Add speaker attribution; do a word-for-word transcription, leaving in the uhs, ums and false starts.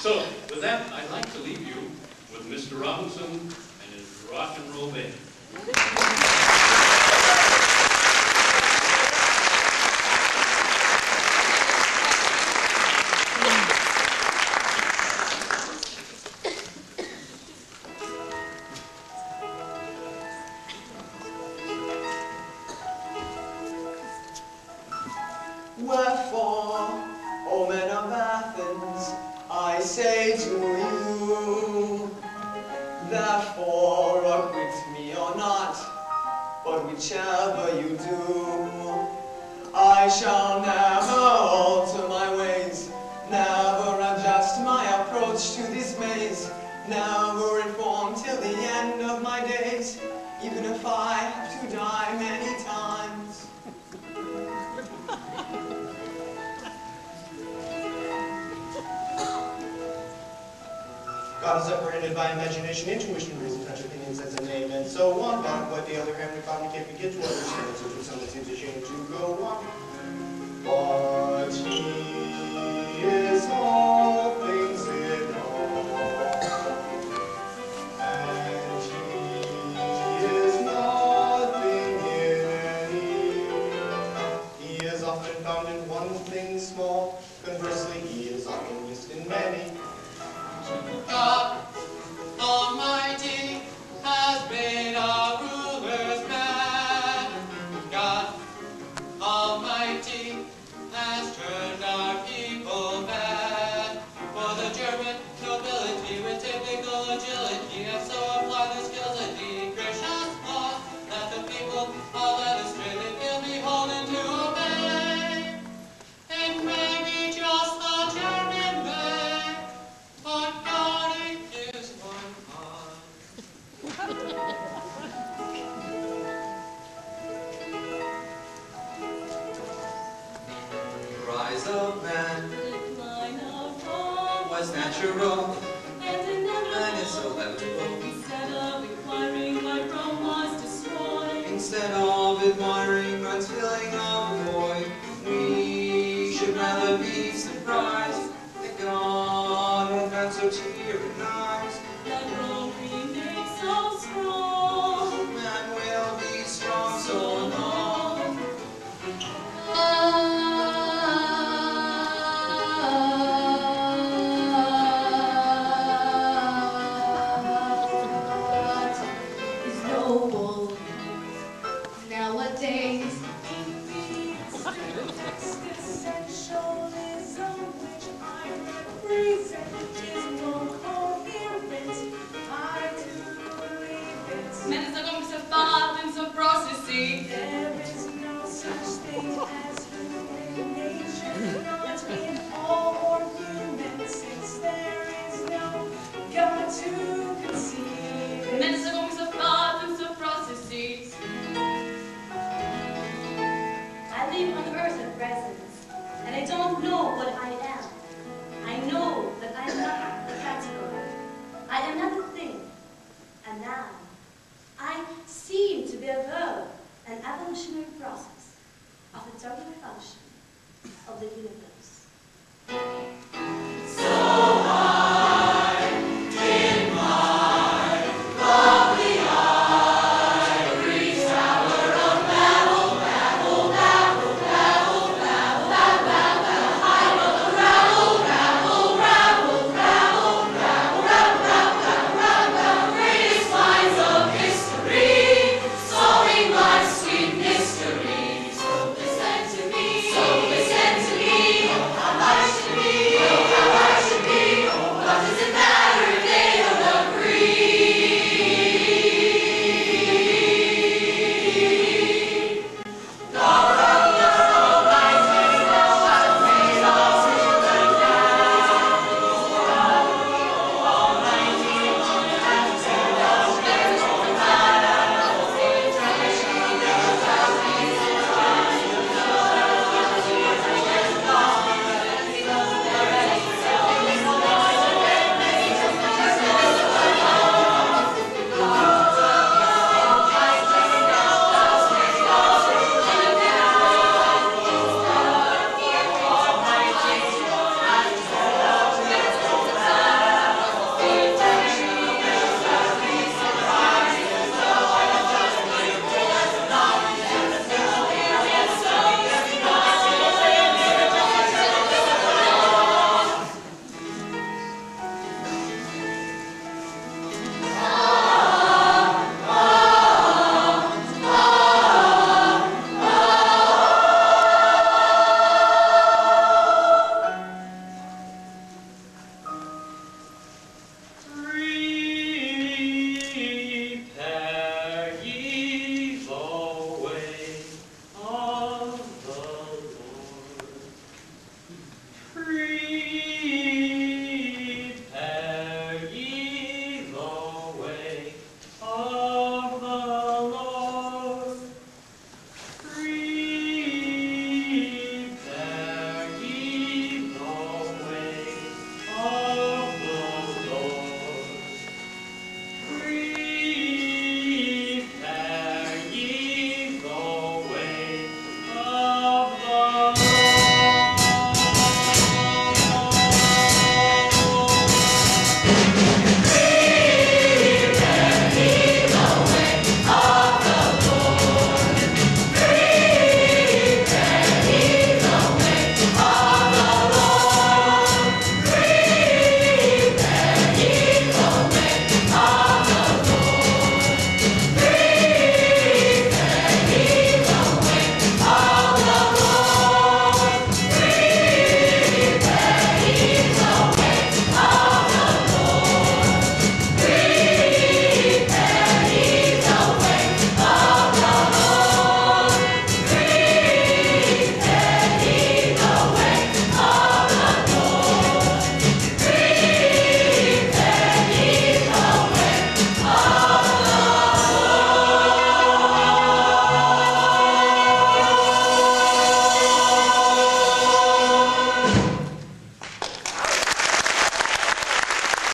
Speaker 1: So, with that, I'd like to leave you with Mister Robinson and his rock and roll band.
Speaker 2: Wherefore, O men of Athens, I say to you, therefore acquit me or not, but whichever you do, I shall never alter my ways, never adjust my approach to this maze, never reform till the end of my days, even if I have to die many times.
Speaker 3: God is separated by imagination, intuition, reason, touch, opinion, sense, and name, and so on. God, quite the other hand, we finally can't begin to understand, so to some it seems a shame to go on. But He is all things in all, and He is nothing in any. He is often found in one thing small, conversely, He is often used in many.
Speaker 4: God Almighty has made our rulers mad. God Almighty has turned our people bad. For the German nobility with typical agility have so applied the skills of the gracious laws that the people are led astray, they feel beholden to obey. It may be just the German way, but God is one heart.
Speaker 5: Rise of man,
Speaker 6: Decline of Rome
Speaker 5: was natural,
Speaker 6: and inevitable.
Speaker 5: and is inevitable.
Speaker 6: Instead of inquiring why Rome was destroyed,
Speaker 5: Instead of admiring God's filling of the void, we should rather be surprised that God had found so tyrannical